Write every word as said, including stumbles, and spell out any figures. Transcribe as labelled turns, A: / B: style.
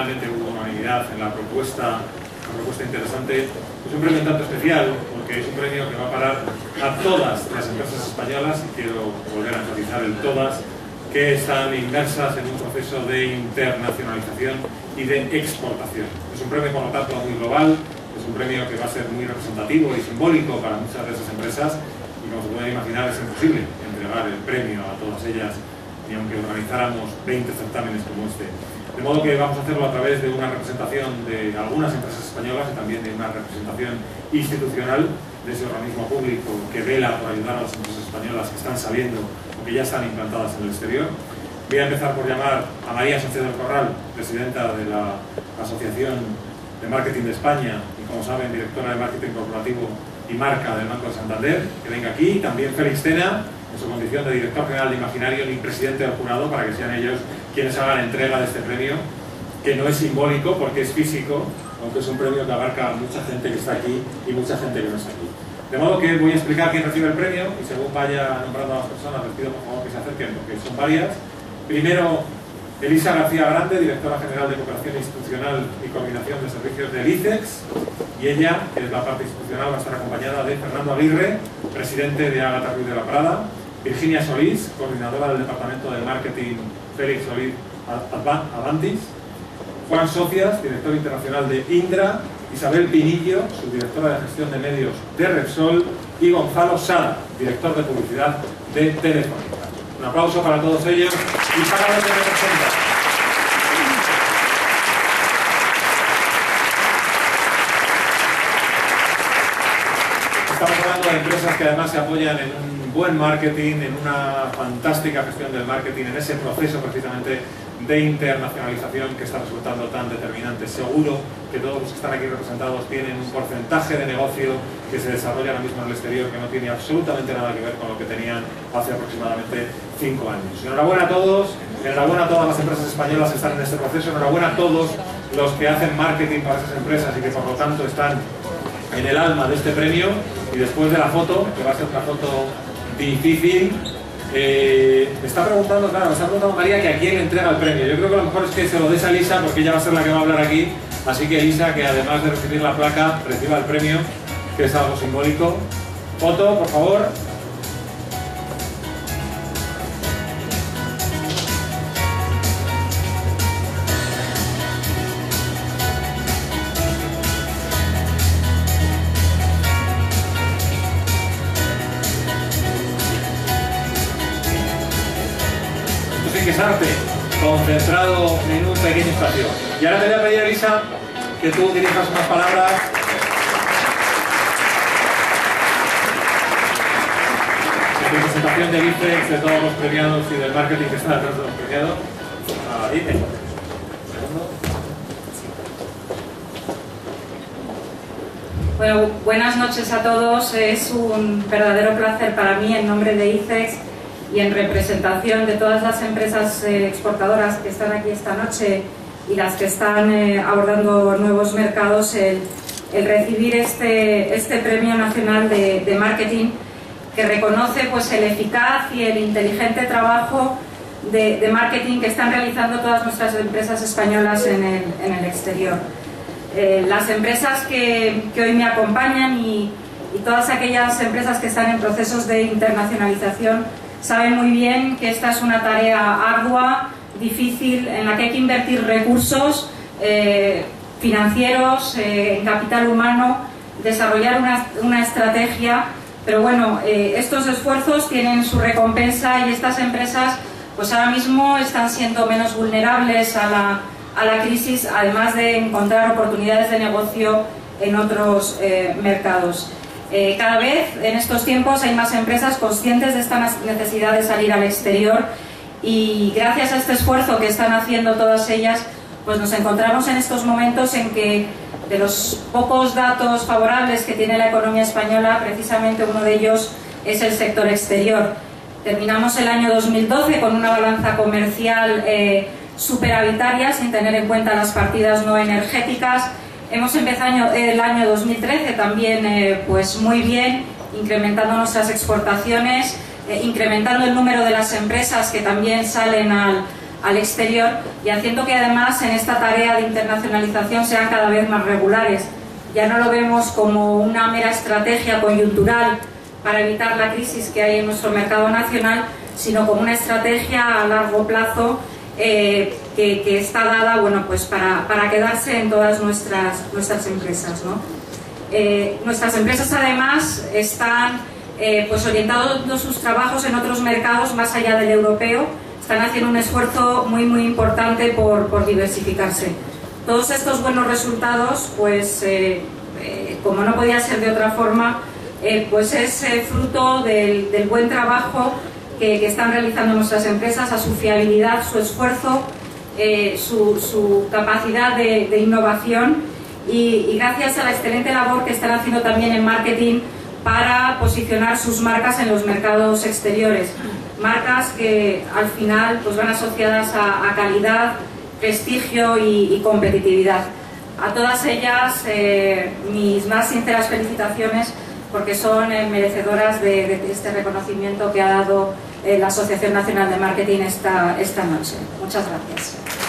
A: finalmente hubo unanimidad en la propuesta, una propuesta interesante. Es un premio un tanto especial porque es un premio que va a parar a todas las empresas españolas, y quiero volver a enfatizar el todas, que están inmersas en un proceso de internacionalización y de exportación. Es un premio, por lo tanto, muy global, es un premio que va a ser muy representativo y simbólico para muchas de esas empresas, y como se pueden imaginar es imposible entregar el premio a todas ellas, ni aunque organizáramos veinte certámenes como este. De modo que vamos a hacerlo a través de una representación de algunas empresas españolas y también de una representación institucional de ese organismo público que vela por ayudar a las empresas españolas que están saliendo o que ya están implantadas en el exterior. Voy a empezar por llamar a María Sánchez del Corral, presidenta de la Asociación de Marketing de España y, como saben, directora de Marketing Corporativo y Marca del Banco de Santander, que venga aquí. También Félix Tena, en su condición de director general de Imaginario y presidente del jurado, para que sean ellos quienes hagan entrega de este premio, que no es simbólico porque es físico, aunque es un premio que abarca a mucha gente que está aquí y mucha gente que no está aquí. De modo que voy a explicar quién recibe el premio y según vaya nombrando a las personas les pido por favor que se acerquen porque son varias. Primero, Elisa García Grande, directora general de Cooperación Institucional y Coordinación de Servicios del I C E X, y ella, que es la parte institucional, va a estar acompañada de Fernando Aguirre, presidente de Ágata Ruiz de la Prada, Virginia Solís, coordinadora del Departamento de Marketing Félix Solís Avantis, Juan Socias, director internacional de Indra, Isabel Pinillo, subdirectora de gestión de medios de Repsol, y Gonzalo Sada, director de publicidad de Telefónica. Un aplauso para todos ellos y para los que representan. Estamos hablando de empresas que además se apoyan en un buen marketing, en una fantástica gestión del marketing, en ese proceso precisamente de internacionalización que está resultando tan determinante. Seguro que todos los que están aquí representados tienen un porcentaje de negocio que se desarrolla ahora mismo en el exterior que no tiene absolutamente nada que ver con lo que tenían hace aproximadamente cinco años. Enhorabuena a todos, enhorabuena a todas las empresas españolas que están en este proceso, enhorabuena a todos los que hacen marketing para esas empresas y que por lo tanto están en el alma de este premio. Y después de la foto, que va a ser una foto difícil, Eh, me está preguntando, claro, me está preguntando María que a quién le entrega el premio. Yo creo que lo mejor es que se lo des a Elisa, porque ella va a ser la que va a hablar aquí. Así que Elisa, que además de recibir la placa, reciba el premio, que es algo simbólico. Foto, por favor. Arte, concentrado en un pequeño espacio. Y ahora te voy a pedir, Elisa, que tú dirijas unas palabras. De presentación del I C E X, de todos los premiados y del marketing que está detrás de los premiados. Ahí te.
B: Bueno, buenas noches a todos. Es un verdadero placer para mí, en nombre de I C E X y en representación de todas las empresas eh, exportadoras que están aquí esta noche y las que están eh, abordando nuevos mercados, el, el recibir este, este Premio Nacional de, de Marketing, que reconoce pues, el eficaz y el inteligente trabajo de, de marketing que están realizando todas nuestras empresas españolas en el, en el exterior. Eh, las empresas que, que hoy me acompañan y, y todas aquellas empresas que están en procesos de internacionalización saben muy bien que esta es una tarea ardua, difícil, en la que hay que invertir recursos eh, financieros, eh, en capital humano, desarrollar una, una estrategia, pero bueno, eh, estos esfuerzos tienen su recompensa y estas empresas pues ahora mismo están siendo menos vulnerables a la, a la crisis, además de encontrar oportunidades de negocio en otros eh, mercados. Eh, cada vez en estos tiempos hay más empresas conscientes de esta necesidad de salir al exterior y gracias a este esfuerzo que están haciendo todas ellas, pues nos encontramos en estos momentos en que de los pocos datos favorables que tiene la economía española, precisamente uno de ellos es el sector exterior. Terminamos el año dos mil doce con una balanza comercial eh, superavitaria, sin tener en cuenta las partidas no energéticas. Hemos empezado el año dos mil trece también eh, pues muy bien, incrementando nuestras exportaciones, eh, incrementando el número de las empresas que también salen al, al exterior y haciendo que además en esta tarea de internacionalización sean cada vez más regulares. Ya no lo vemos como una mera estrategia coyuntural para evitar la crisis que hay en nuestro mercado nacional, sino como una estrategia a largo plazo eh, que, que está dada, bueno, pues para, para quedarse en todas nuestras, nuestras empresas, ¿no? Eh, nuestras empresas además están eh, pues orientando sus trabajos en otros mercados más allá del europeo, están haciendo un esfuerzo muy muy importante por, por diversificarse. Todos estos buenos resultados, pues eh, eh, como no podía ser de otra forma, eh, pues es eh, fruto del, del buen trabajo que, que están realizando nuestras empresas, a su fiabilidad, su esfuerzo, eh, su, su capacidad de, de innovación y, y gracias a la excelente labor que están haciendo también en marketing para posicionar sus marcas en los mercados exteriores. Marcas que al final pues van asociadas a, a calidad, prestigio y, y competitividad. A todas ellas eh, mis más sinceras felicitaciones porque son eh, merecedoras de, de este reconocimiento que ha dado eh, la Asociación Nacional de Marketing esta, esta noche. Muchas gracias.